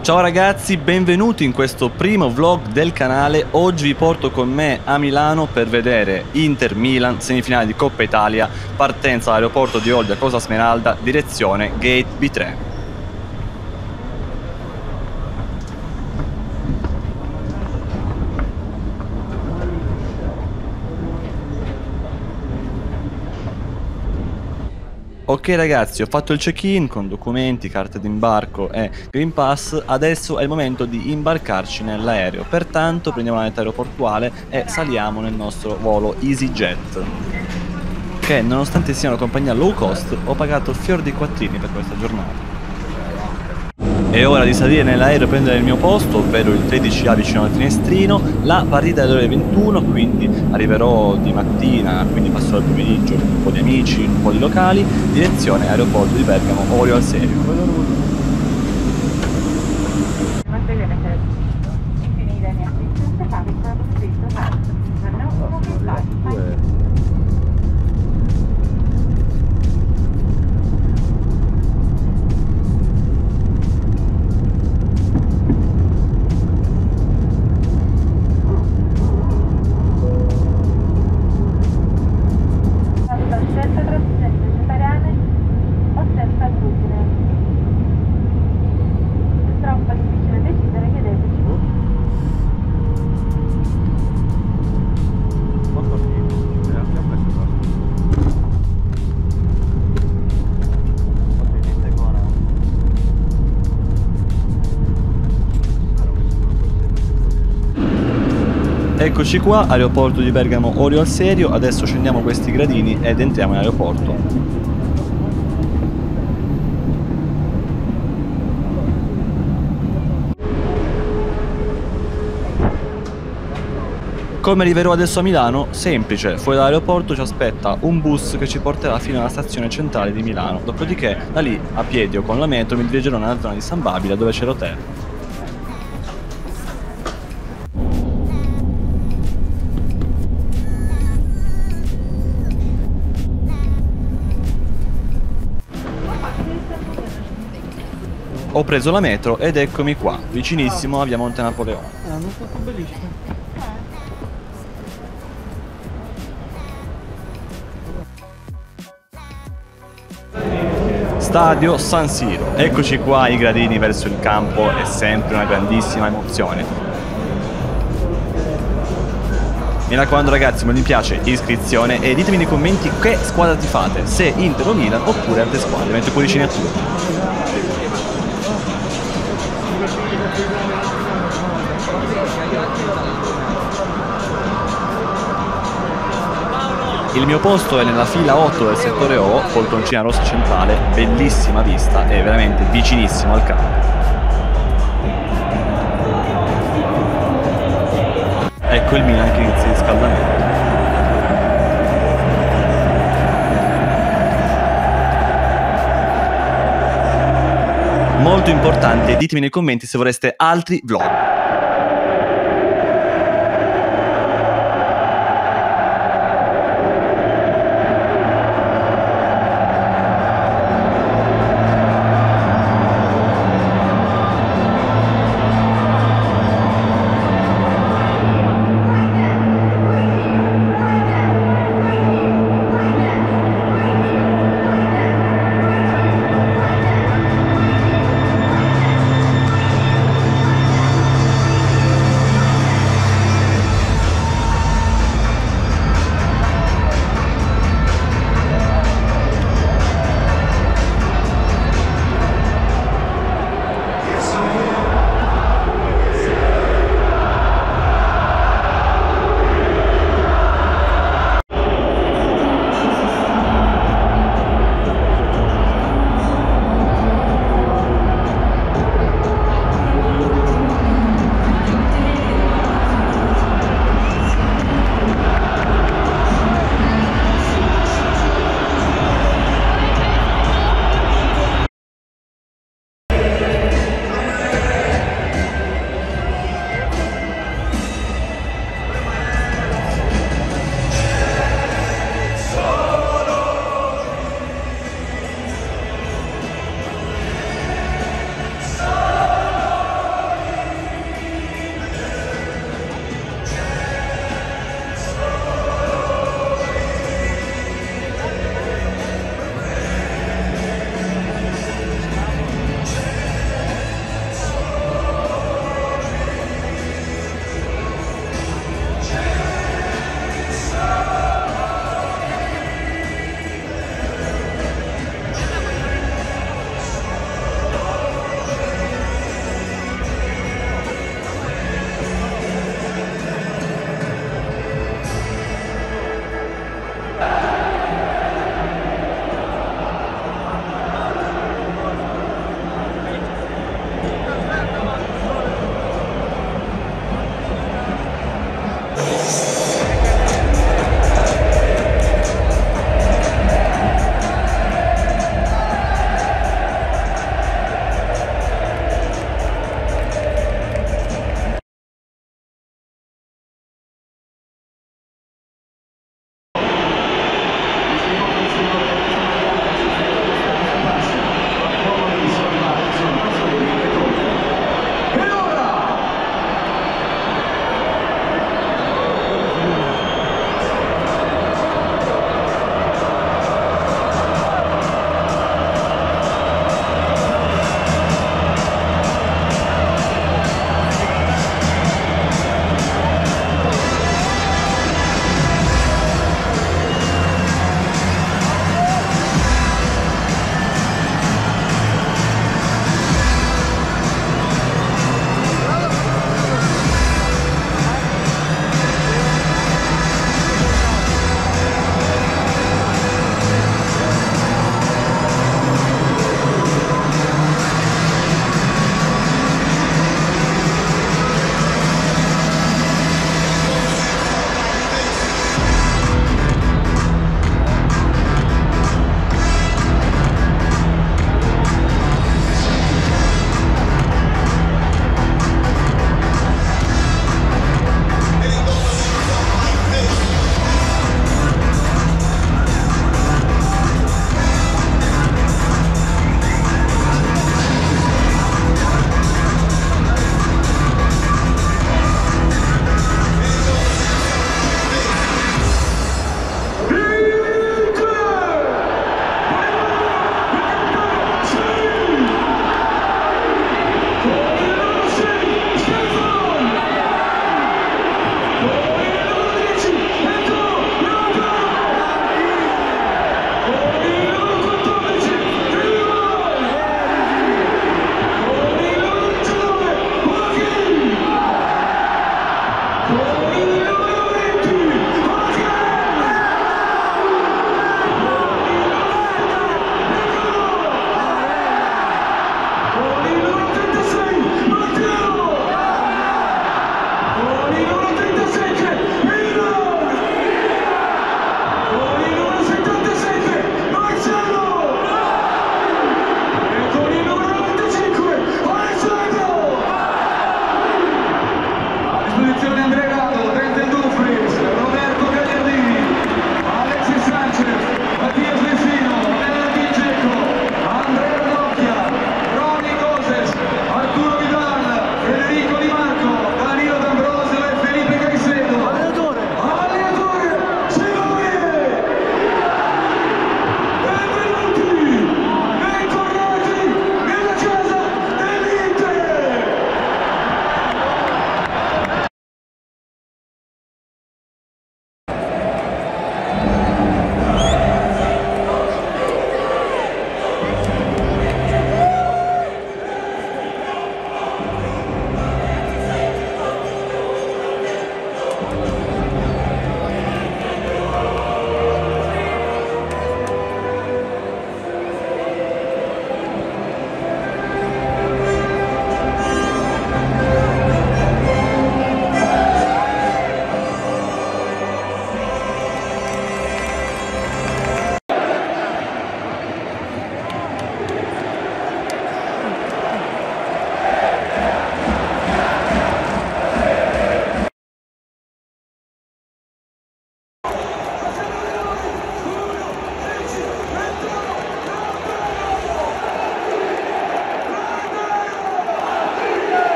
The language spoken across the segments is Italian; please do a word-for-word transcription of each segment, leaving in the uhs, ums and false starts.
Ciao ragazzi, benvenuti in questo primo vlog del canale. Oggi vi porto con me a Milano per vedere Inter-Milan, semifinale di Coppa Italia, partenza dall'aeroporto di Olbia Costa Smeralda, direzione Gate B tre. Ok ragazzi, ho fatto il check-in con documenti, carta d'imbarco e Green Pass. Adesso è il momento di imbarcarci nell'aereo. Pertanto prendiamo la navetta aeroportuale e saliamo nel nostro volo EasyJet, che nonostante sia una compagnia low cost ho pagato fior di quattrini per questa giornata. È ora di salire nell'aereo e prendere il mio posto, ovvero il tredici A vicino al finestrino. La partita è alle ore ventuno, quindi arriverò di mattina, quindi passerò il pomeriggio con un po' di amici, un po' di locali, direzione aeroporto di Bergamo Orio al Serio. Eccoci qua, aeroporto di Bergamo Orio al Serio. Adesso scendiamo questi gradini ed entriamo in aeroporto. Come arriverò adesso a Milano? Semplice, fuori dall'aeroporto ci aspetta un bus che ci porterà fino alla stazione centrale di Milano. Dopodiché da lì a piedi o con la metro mi dirigerò nella zona di San Babila dove c'è l'hotel. Ho preso la metro ed eccomi qua, vicinissimo a via Monte Napoleone. Ah, non fatto bellissimo. Stadio San Siro. Eccoci qua, i gradini verso il campo, è sempre una grandissima emozione. Mi raccomando ragazzi, me mi piace, iscrizione e ditemi nei commenti che squadra tifate, se Inter o Milan oppure altre squadre, metto cuoricini a tutti. Il mio posto è nella fila otto del settore O, poltroncina rossa centrale, bellissima vista e veramente vicinissimo al campo. Ecco il Milan che inizia il riscaldamento. Molto importante, ditemi nei commenti se vorreste altri vlog.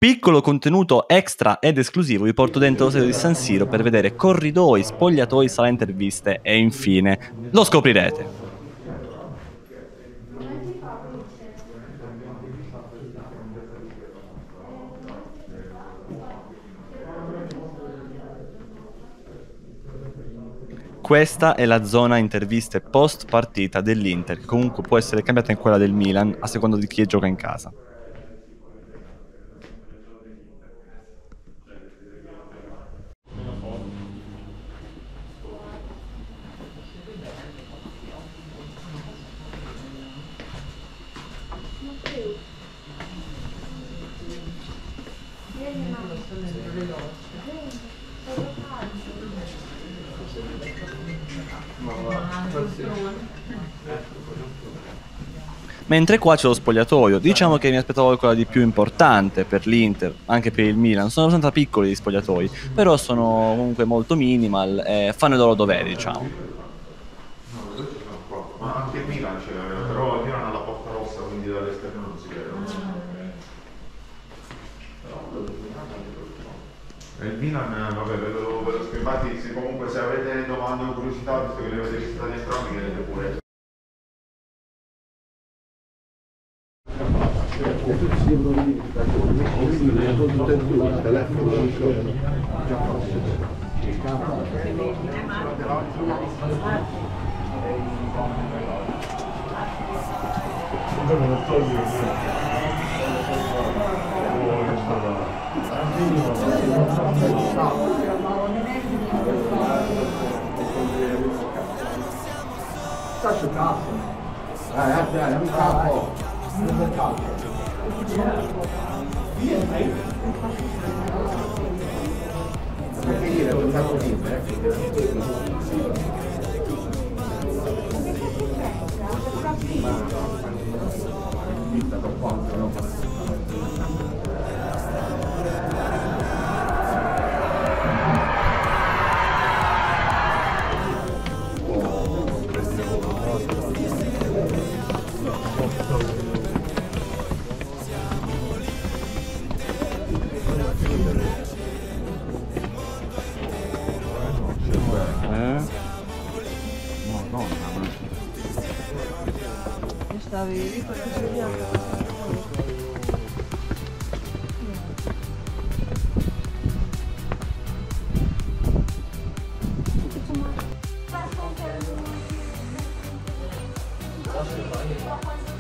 Piccolo contenuto extra ed esclusivo vi porto dentro lo stadio di San Siro per vedere corridoi, spogliatoi, sala interviste e infine lo scoprirete. Questa è la zona interviste post partita dell'Inter, che comunque può essere cambiata in quella del Milan a seconda di chi gioca in casa. Mentre qua c'è lo spogliatoio, diciamo che mi aspettavo qualcosa di più importante per l'Inter, anche per il Milan, sono abbastanza piccoli gli spogliatoi, però sono comunque molto minimal e fanno i loro doveri, diciamo. No, dove ci sono qua? Ma anche il Milan ce l'aveva, però il Milan ha la porta rossa, quindi dall'esterno non si vede. E il Milan, vabbè, ve lo, ve lo scrivo. Infatti, se comunque se avete domande o curiosità, visto che le avete visitate entrambi, chiedete pure. Faccio capo. Eh, dai, un capo. Un capo. Perché dire, un capo di Stavi Faccio